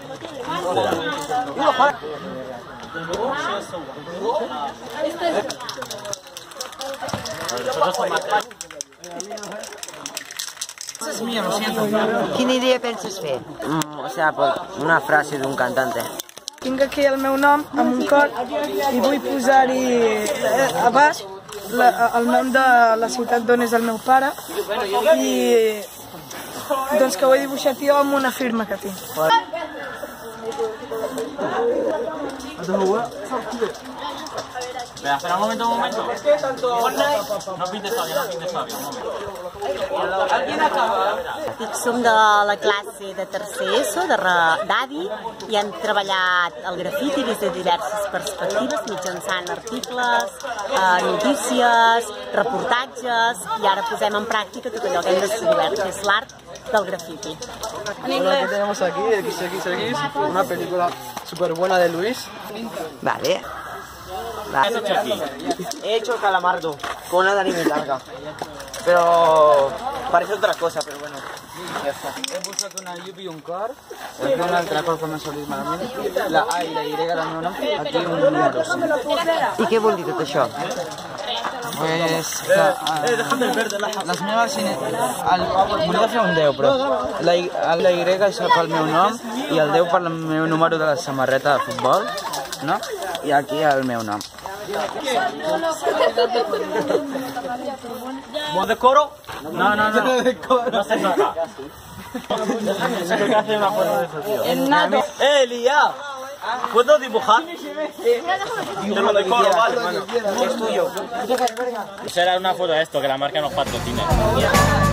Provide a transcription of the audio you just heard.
Es mío, lo siento. Quina idea penses fer? O sea, una frase d'un cantante. Tinc aquí el meu nom amb un cor i vull posar-hi a baix el nom de la ciutat d'on és el meu pare i doncs que ho he dibuixat jo amb una firma que tinc. Espera un momento. No pintes todavía, un momento. Som de la classe de tercer ESO, d'ADI, i hem treballat el grafiti des de diverses perspectives, mitjançant articles, notícies, reportatges, i ara posem en pràctica tot allò que hem descobert, que és l'art del grafiti. Lo que tenemos aquí, XXX, una película súper buena de Luis. Vale. ¿Qué has hecho aquí? He hecho calamardo con una nariz larga. Pero parece otra cosa, pero bueno. Ja està. He posat una llum i un cor, aquí una altra cor que m'ha sortit malament, la A i la Y del meu nom, aquí un número 5. I què vol dir tot això? Pues les meves... Volia fer un 10, però la Y és pel meu nom i el 10 pel meu número de la samarreta de futbol, no? I aquí el meu nom. ¿Vos de coro? No. No se toca. Creo que hace una foto de eso, tío. Elia, ¿puedo dibujar? Yo lo de coro, vale, bueno. Es tuyo. Será una foto de esto, que la marca nos patrocina.